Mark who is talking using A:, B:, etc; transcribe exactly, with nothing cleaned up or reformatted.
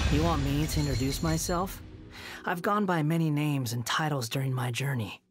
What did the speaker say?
A: You want me to introduce myself? I've gone by many names and titles during my journey.